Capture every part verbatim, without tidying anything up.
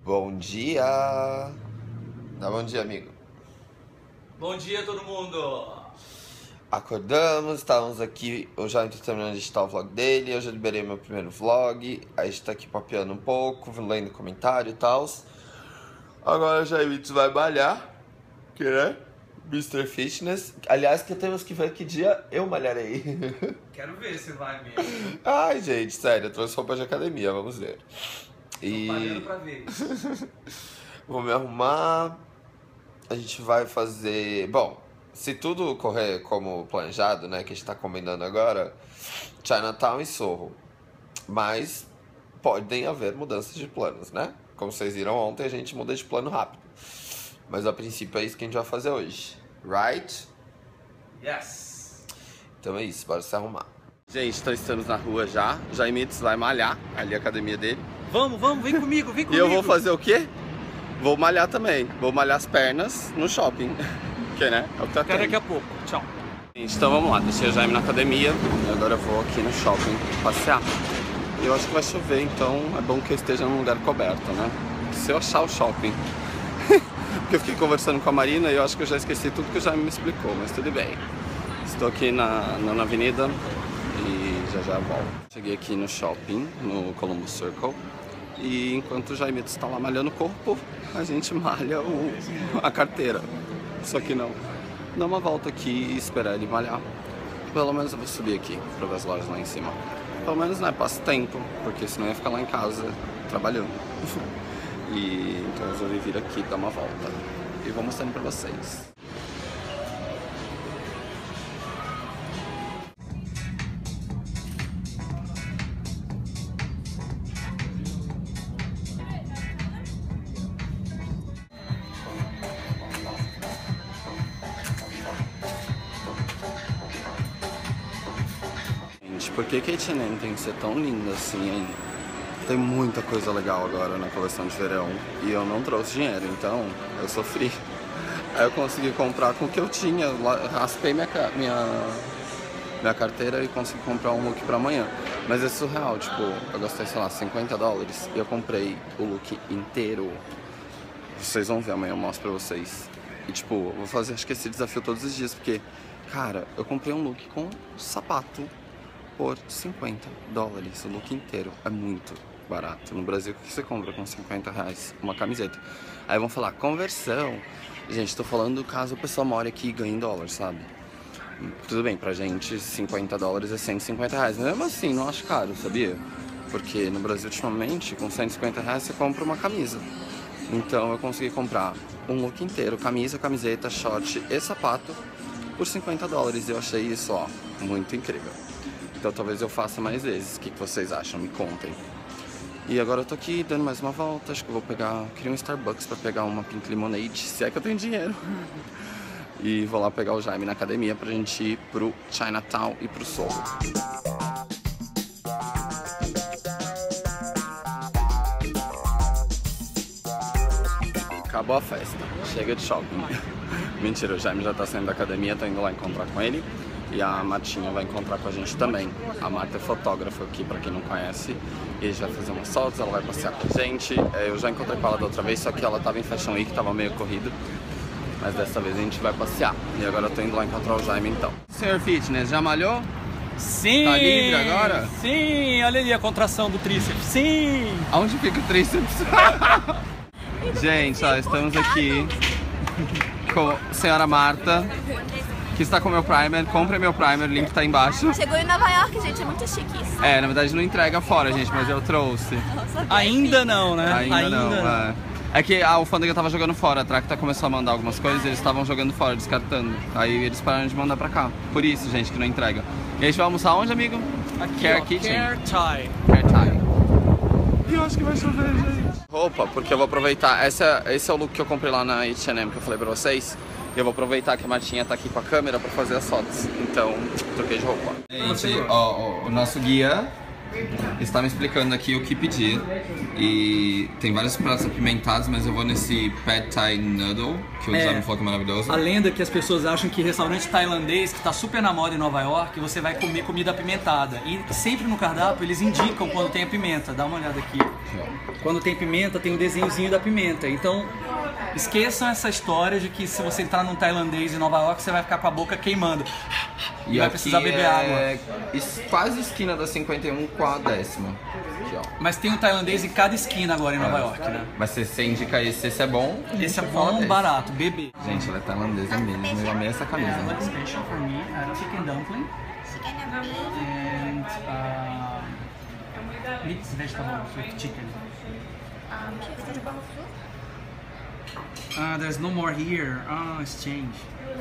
Bom dia! Dá bom dia, amigo. Bom dia, todo mundo! Acordamos, estávamos aqui, eu já estou terminando de editar o vlog dele, eu já liberei meu primeiro vlog, a gente tá aqui papeando um pouco, lendo comentário e tal. Agora o Jaimito vai malhar, que né? mister Fitness. Aliás, que temos que ver que dia eu malharei. Quero ver se vai mesmo. Ai, gente, sério, eu trouxe roupa de academia, vamos ver. E... Tô parando pra ver. Vou me arrumar. A gente vai fazer... Bom, se tudo correr como planejado, né, que a gente tá combinando agora, Chinatown e Soho. Mas podem haver mudanças de planos, né? Como vocês viram ontem, a gente muda de plano rápido. Mas a princípio é isso que a gente vai fazer hoje. Right? Yes! Então é isso, bora se arrumar. Gente, então estamos na rua já. O Jaimitos vai malhar, ali a academia dele. Vamos, vamos, vem comigo, vem E comigo. eu vou fazer o quê? Vou malhar também. Vou malhar as pernas no shopping. Que, né? É o que tá Até daqui a pouco. Tchau. Gente, então vamos lá. Deixei o Jaime na academia. E agora eu vou aqui no shopping passear. E eu acho que vai chover, então é bom que eu esteja num lugar coberto, né? Se eu achar o shopping. Porque eu fiquei conversando com a Marina e eu acho que eu já esqueci tudo que o Jaime me explicou, mas tudo bem. Estou aqui na, na, na avenida e já já volto. Cheguei aqui no shopping, no Columbus Circle. E enquanto o Jaime está lá malhando o corpo, a gente malha o, a carteira. Só que não. Dá uma volta aqui e esperar ele malhar. Pelo menos eu vou subir aqui para ver as lojas lá em cima. Pelo menos, né, passa tempo, porque senão eu ia ficar lá em casa trabalhando. E então eu resolvi vir aqui dar uma volta. E vou mostrando pra vocês. Gente, por que que a H and M tem que ser tão linda assim, hein? Tem muita coisa legal agora na coleção de verão e eu não trouxe dinheiro, então eu sofri. Aí eu consegui comprar com o que eu tinha, raspei minha, minha, minha carteira e consegui comprar um look pra amanhã. Mas é surreal, tipo, eu gastei, sei lá, cinquenta dólares e eu comprei o look inteiro. Vocês vão ver, amanhã eu mostro pra vocês. E tipo, eu vou fazer acho que esse desafio todos os dias, porque, cara, eu comprei um look com sapato por cinquenta dólares, o look inteiro, é muito barato. No Brasil, o que você compra com cinquenta reais? Uma camiseta. Aí vão falar, conversão. Gente, tô falando caso a pessoa more aqui e ganhe em dólar, sabe? Tudo bem, pra gente cinquenta dólares é cento e cinquenta reais. Mas mesmo assim, não acho caro, sabia? Porque no Brasil, ultimamente, com cento e cinquenta reais você compra uma camisa. Então eu consegui comprar um look inteiro, camisa, camiseta, short e sapato por cinquenta dólares. E eu achei isso, ó, muito incrível. Então talvez eu faça mais vezes. O que vocês acham? Me contem. E agora eu tô aqui dando mais uma volta. Acho que eu vou pegar... Queria um Starbucks pra pegar uma Pink Lemonade, se é que eu tenho dinheiro. E vou lá pegar o Jaime na academia pra gente ir pro Chinatown e pro Soho. Acabou a festa. Chega de shopping. Mentira, o Jaime já tá saindo da academia, tô indo lá encontrar com ele. E a Martinha vai encontrar com a gente também. A Marta é fotógrafa aqui, pra quem não conhece. E a gente vai fazer umas fotos, ela vai passear com a gente. Eu já encontrei com ela da outra vez, só que ela tava em Fashion Week, tava meio corrido. Mas dessa vez a gente vai passear. E agora eu tô indo lá encontrar o Jaime então. Senhor Fitness, já malhou? Sim! Tá livre agora? Sim! Olha ali a contração do tríceps. Sim! Aonde fica o tríceps? Gente, ó, estamos aqui com a senhora Marta, que está com o meu primer. Compre meu primer, o link tá aí embaixo. Chegou em Nova York, gente, é muito chique isso. É, na verdade não entrega fora, gente, mas eu trouxe. Ainda não, né? Ainda, Ainda não, não. É. É que a alfândega tava jogando fora, a Tracta começou a mandar algumas coisas e eles estavam jogando fora, descartando. Aí eles pararam de mandar pra cá. Por isso, gente, que não entrega. E a gente vai almoçar onde, amigo? Aqui, Care ó, Kitchen. Care Thai. Care Thai. E eu acho que vai chover, gente. Roupa, porque eu vou aproveitar. Essa, esse é o look que eu comprei lá na H and M que eu falei pra vocês. E eu vou aproveitar que a Martinha tá aqui com a câmera pra fazer as fotos. Então, troquei de roupa. Gente, ó, ó, o nosso guia está me explicando aqui o que pedir. E tem vários pratos apimentados, mas eu vou nesse Pad Thai Noodle, que o É. Zé me falou que é maravilhoso. A lenda é que as pessoas acham que restaurante tailandês, que tá super na moda em Nova York, você vai comer comida apimentada. E sempre no cardápio eles indicam quando tem a pimenta. Dá uma olhada aqui. Quando tem pimenta, tem um desenhozinho da pimenta. Então, esqueçam essa história de que se você entrar num tailandês em Nova York, você vai ficar com a boca queimando. E vai aqui precisar beber é água. es- quase esquina da cinquenta e um com a décima. Aqui, ó. Mas tem um tailandês em cada esquina agora em Nova É. York, né? Mas você, você indica esse, esse é bom? Esse é você fala bom, desse. barato, bebê. Gente, ela é tailandesa mesmo, eu amei essa camisa. Yeah, what's special for me? Uh, chicken dumpling Chicken and beef. and uh, mixed vegetables with chicken. Um, vegetable soup. Uh, there's no more here. Oh, it's changed.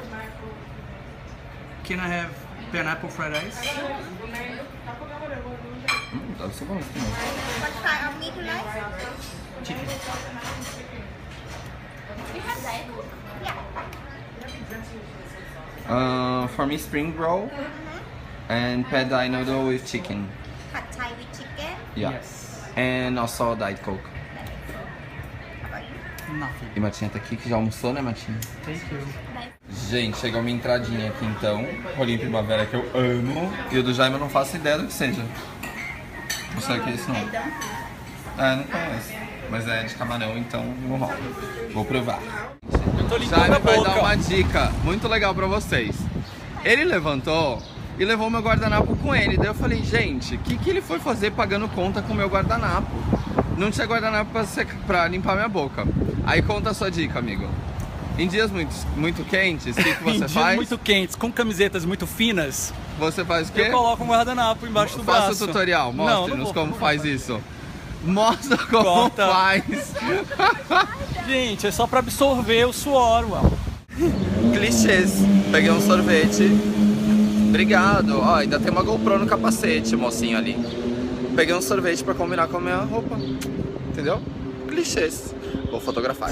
Can I have pineapple fried rice? Hum, deve ser bom isso também. What kind of meat you like? Chicken. You have Diet Coke? Uh, Yeah. for me, spring roll and pad thai noodle with chicken. Pad Thai with chicken. Yeah. Yes. And also Diet Coke. How about you? Nothing. E Matinha tá aqui, que já almoçou, né, Matinha? Thank you. Diet Gente, chegou minha entradinha aqui então. Rolinho Primavera que eu amo. E o do Jaime eu não faço ideia do que seja. Não sei o que é isso não. É, não conheço. Mas é de camarão, então não rola. Vou provar. Eu tô limpando Jaime a vai boca. dar uma dica muito legal pra vocês. Ele levantou e levou meu guardanapo com ele. Daí eu falei, gente, o que, que ele foi fazer pagando conta com o meu guardanapo? Não tinha guardanapo pra, seca, pra limpar minha boca. Aí conta a sua dica, amigo. Em dias muito, muito quentes, o que, que Em você dias faz? muito quentes, com camisetas muito finas, Você faz o quê? eu coloco um guardanapo embaixo do Faça braço. o tutorial, Não, não mostre-nos vou. como faz isso. Mostra como Corta. faz. Gente, é só pra absorver o suor, uau. Clichês. Peguei um sorvete. Obrigado. Ó, ainda tem uma GoPro no capacete, mocinho ali. Peguei um sorvete pra combinar com a minha roupa. Entendeu? Clichês. Vou fotografar.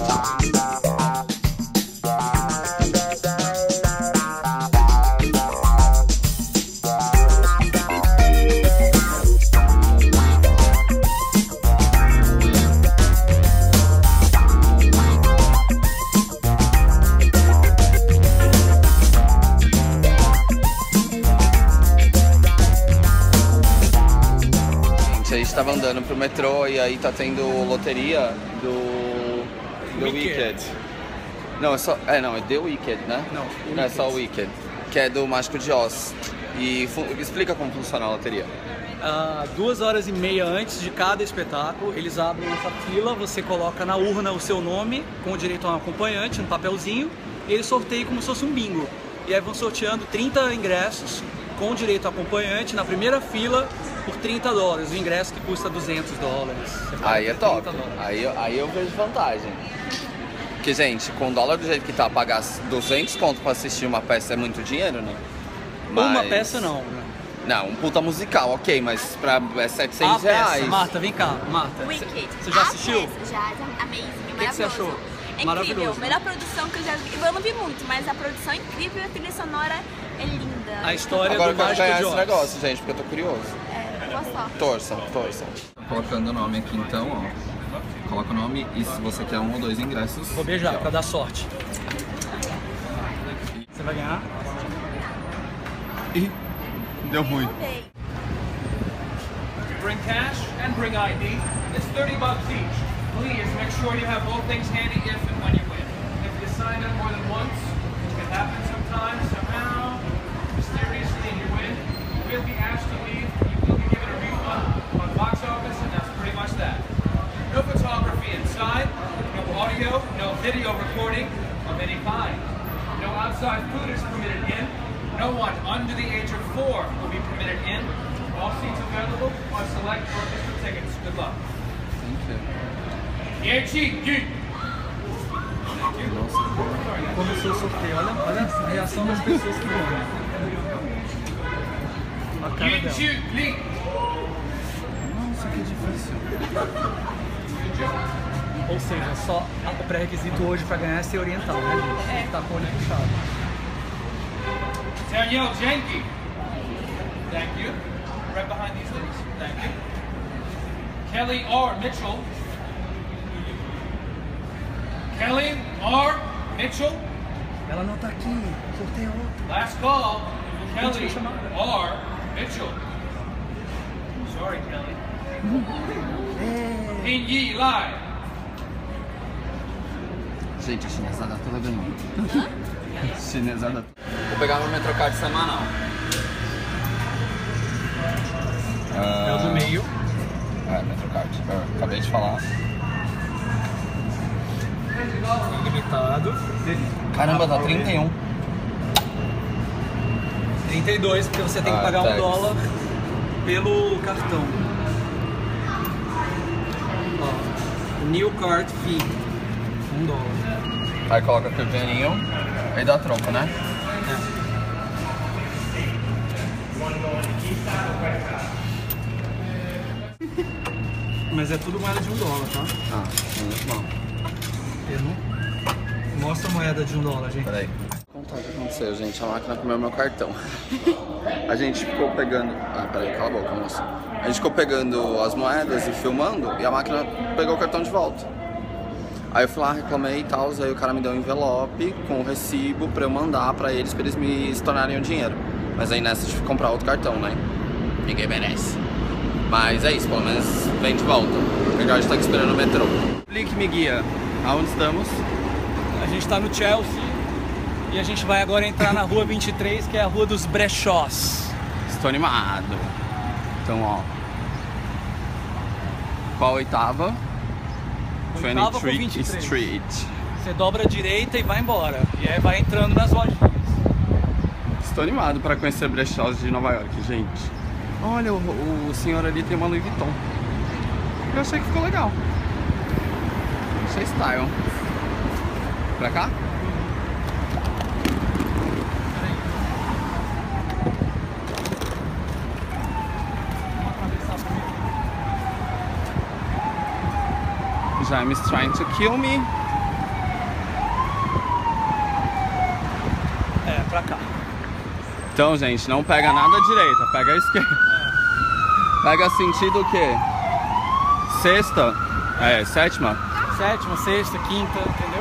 Gente, a gente tava andando pro metrô e aí tá tendo loteria do, do Wicked. Wicked. Não, é só. É, não, é The Wicked, né? Não, Não é só o Wicked. Wicked, que é do Mágico de Oz. E fu- explica como funciona a loteria. Ah, duas horas e meia antes de cada espetáculo, eles abrem essa fila, você coloca na urna o seu nome, com direito a um acompanhante, um papelzinho, e eles sorteiam como se fosse um bingo. E aí vão sorteando trinta ingressos com direito a acompanhante na primeira fila por trinta dólares, o ingresso que custa duzentos dólares. Você paga Aí é por top. trinta dólares. Aí, eu- aí eu vejo vantagem. Porque, gente, com o dólar do jeito que tá, pagar duzentos conto pra assistir uma peça é muito dinheiro, né? Uma Mas- peça não, né? Não, um puta musical, ok, mas pra é A setecentos peça, reais. Marta, vem cá, Marta. Wicked. Você já A assistiu? peça, já, já amazing, que você achou? maravilhoso. É incrível, Maravilhoso. melhor produção que eu já vi. Eu não vi muito, mas a produção é incrível e a trilha sonora é linda. A história Agora eu do quero Mágico ganhar de esse Oz. negócio, gente, porque eu tô curioso. É, boa sorte. Torçam, torçam. Colocando o nome aqui então, ó. Coloca o nome e se você quer um ou dois ingressos. Vou beijar aqui, ó. pra dar sorte. Você vai ganhar? Ih, deu ruim. Eu dei. Bring cash and bring I D. It's thirty bucks each. Please make sure you have both things handy if and when you win. If you sign up more than once, which can happen sometimes, somehow, mysteriously you win, we'll be asked to leave. You will be given a refund on box office, and that's pretty much that. No photography inside, no audio, no video recording of any kind. No outside food is permitted in. No one under the age of four will be permitted in. All seats available on select orchestra tickets. Good luck. Yeah, cheat, geek. Começou o sorteio, olha, olha a reação das pessoas que vão. A cara Geek, dela. cheat, geek. Nossa, que difícil. Ou seja, só o pré-requisito hoje pra ganhar é ser oriental, né, gente? Tem que tá com o olho puxado. Daniel Jenke. Thank you. right behind these ladies. Thank you. Kelly R. Mitchell. Kelly R. Mitchell. Ela não tá aqui, sorteio. Last call. Kelly R. Mitchell. Sorry, Kelly. Pinyi Lai. Gente, a chinesada toda ganhou. Chinesada. Vou pegar meu Metrocard semanal. É o do meio. É, Metrocard. Eu acabei de falar. Ilimitado. Caramba, tá trinta e um. trinta e dois, porque você tem que Ah, pagar tá. um dólar pelo cartão. Ó, new card fee. Um dólar. Aí coloca aqui o dinheirinho, aí dá troco, né? Mas é tudo moeda de um dólar, tá? Ah, muito bom. Eu não... Mostra a moeda de um dólar, gente. Peraí. Vou contar o que aconteceu, gente. A máquina comeu meu cartão. A gente ficou pegando... Ah, peraí, cala a boca, moça. A gente ficou pegando as moedas e filmando e a máquina pegou o cartão de volta. Aí eu fui lá, reclamei e tal, aí o cara me deu um envelope com o recibo pra eu mandar pra eles, pra eles me tornarem o dinheiro. Mas aí nessa tive que comprar outro cartão, né? Ninguém merece. Mas é isso, pelo menos vem de volta. Agora a gente tá aqui esperando o metrô. Link me guia. Aonde estamos? A gente tá no Chelsea e a gente vai agora entrar na rua vinte e três, que é a rua dos brechós. Estou animado. Então, ó. Qual a oitava? Oitava com vinte e vinte e três. Street. Você dobra a direita e vai embora. E aí vai entrando nas lojinhas. Estou animado para conhecer brechós de Nova York, gente. Olha, o, o senhor ali tem uma Louis Vuitton. Eu achei que ficou legal. Achei style. Pra cá? Jaime is trying to kill me. É, pra cá. Então, gente, não pega nada à direita, pega à esquerda. Pega sentido o quê? Sexta? É, sétima? Sétima, sexta, quinta, entendeu?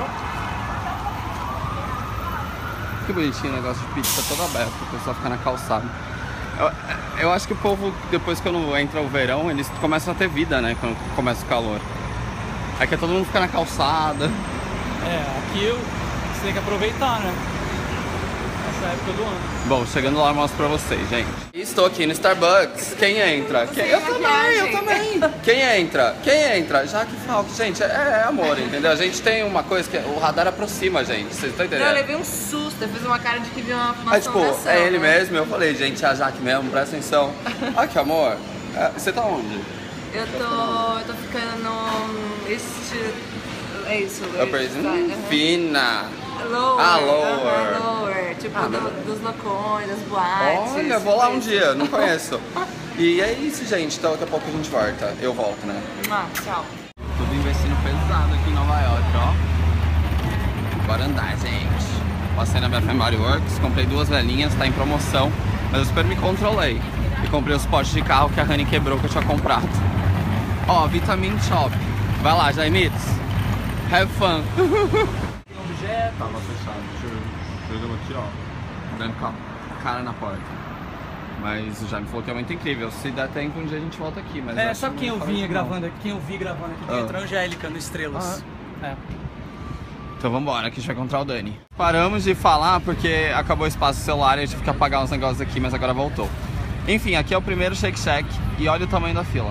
Que bonitinho o negócio de pizza todo aberto, o pessoal fica na calçada. Eu, eu acho que o povo, depois que entra o verão, eles começam a ter vida, né? Quando começa o calor. Aqui é todo mundo fica na calçada. É, aqui eu, você tem que aproveitar, né? Essa época do ano. Bom, chegando lá eu mostro pra vocês, gente. Estou aqui no Starbucks. Quem entra? Quem... Eu também, eu também. Quem entra? Quem entra? Jaque Falco. Gente, é, é amor, entendeu? A gente tem uma coisa que o radar aproxima a gente. Vocês estão entendendo? Não, eu levei um susto. Eu fiz uma cara de que vi uma Aí, tipo, assombração, é ele né? mesmo. Eu falei, gente, é a Jaque mesmo, presta atenção. Olha que amor. É, você tá onde? Eu tô, eu tô ficando no... Este... É isso. Upper East Side. Fina. Lower. Ah, lower. Uh-huh, lower. Tipo, Ah, do, mas- dos locões, das boates. Olha, vou lá um isso. dia, não conheço. E é isso, gente. Então daqui a pouco a gente volta. Eu volto, né? Ah, tchau. Tudo investindo pesado aqui em Nova York, ó. Bora andar, gente. Passei na minha Family Works, comprei duas velhinhas, tá em promoção. Mas eu super me controlei. E comprei os potes de carro que a Rani quebrou que eu tinha comprado. Ó, Vitamin Shop. Vai lá, Jaimitos. Have fun. Objeto. Tava fechado, jogando aqui, ó. Dando com a cara na porta. Mas o Jaime falou que é muito incrível. Se der tempo, um dia a gente volta aqui. Mas É, acho sabe que quem não eu faz vinha mal. gravando aqui? Quem eu vi gravando aqui dentro? Ah. A Angélica no Estrelas. É. Então vambora, que a gente vai encontrar o Dani. Paramos de falar porque acabou o espaço celular e a gente tive que apagar uns negócios aqui, mas agora voltou. Enfim, aqui é o primeiro Shake Shack e olha o tamanho da fila.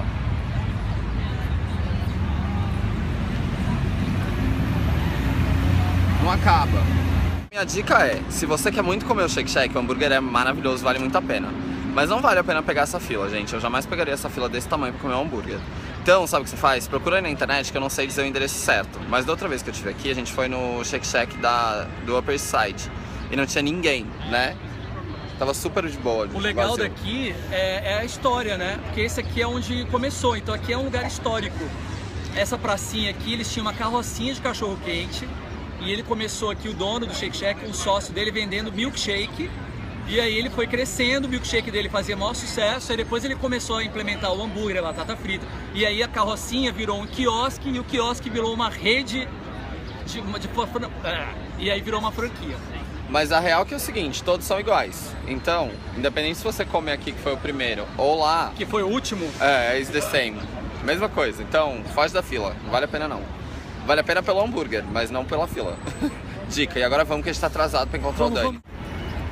Não acaba. Minha dica é, se você quer muito comer o Shake Shack, o hambúrguer é maravilhoso, vale muito a pena. Mas não vale a pena pegar essa fila, gente. Eu jamais pegaria essa fila desse tamanho pra comer um hambúrguer. Então, sabe o que você faz? Procura aí na internet, que eu não sei dizer o endereço certo. Mas da outra vez que eu estive aqui, a gente foi no Shake Shack da, do Upper East Side. E não tinha ninguém, né? Tava super de boa. O legal vazio. daqui é, é a história, né? Porque esse aqui é onde começou, então aqui é um lugar histórico. Essa pracinha aqui, eles tinham uma carrocinha de cachorro-quente e ele começou aqui, o dono do Shake Shack, um sócio dele vendendo milkshake E aí ele foi crescendo, o milkshake dele fazia maior sucesso, aí depois ele começou a implementar o hambúrguer, a batata frita. E aí a carrocinha virou um quiosque e o quiosque virou uma rede de... de, de e aí virou uma franquia. Mas a real que é o seguinte, todos são iguais. Então, independente se você comer aqui que foi o primeiro ou lá... Que foi o último? É, it's the same. Mesma coisa. Então, foge da fila. Não vale a pena não. Vale a pena pelo hambúrguer, mas não pela fila. Dica. E agora vamos que a gente tá atrasado pra encontrar vamos, o Dani. Vamos.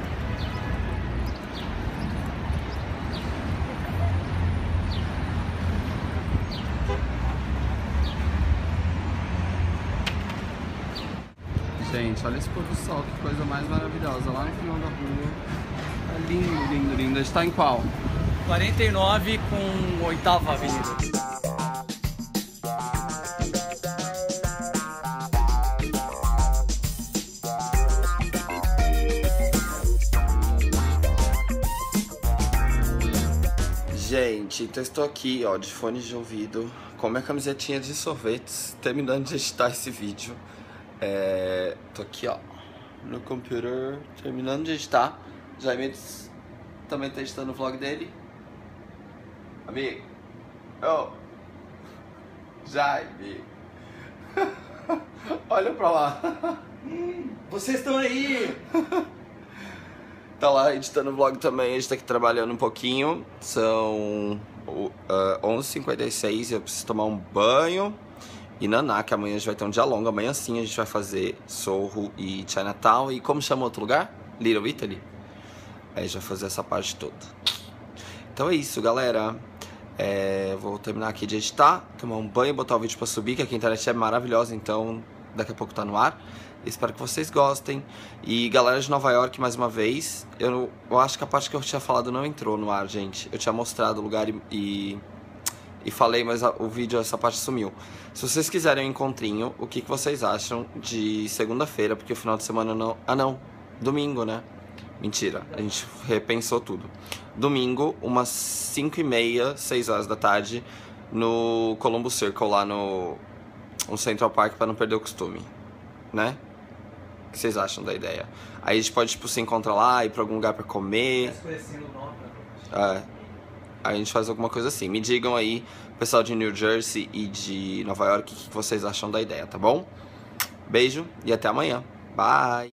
Gente, olha esse pôr do sol, que coisa mais maravilhosa. Lá no final da rua. Tá lindo, lindo, lindo. A gente tá em qual? quarenta e nove com oitava avenida. Gente, então estou aqui, ó, de fone de ouvido, com minha camisetinha de sorvetes, terminando de editar esse vídeo. É, tô aqui, ó, no computer, terminando de editar. Jaime também tá editando o vlog dele. Amigo, oh, Jaime, olha pra lá. Vocês estão aí. Tá lá editando o vlog também, a gente tá aqui trabalhando um pouquinho. São uh, onze e cinquenta e seis e eu preciso tomar um banho. E naná, que amanhã a gente vai ter um dia longo. Amanhã sim a gente vai fazer Soho e Chinatown. E como chama outro lugar? Little Italy. Aí a gente vai fazer essa parte toda. Então é isso, galera. É, vou terminar aqui de editar, tomar um banho, botar o vídeo pra subir, que aqui a internet é maravilhosa, então daqui a pouco tá no ar. Espero que vocês gostem. E galera de Nova York, mais uma vez, eu, eu acho que a parte que eu tinha falado não entrou no ar, gente. Eu tinha mostrado o lugar e, e, e falei, mas a, o vídeo, essa parte sumiu. Se vocês quiserem um encontrinho, o que, que vocês acham de segunda-feira? Porque o final de semana não... Ah não, domingo, né? Mentira, a gente repensou tudo. Domingo, umas cinco e meia, seis horas da tarde, no Columbus Circle, lá no, no Central Park, pra não perder o costume, né? O que vocês acham da ideia? Aí a gente pode, tipo, se encontrar lá, ir pra algum lugar pra comer. É, aí a gente faz alguma coisa assim. Me digam aí, pessoal de New Jersey e de Nova York, o que vocês acham da ideia, tá bom? Beijo e até amanhã. Bye!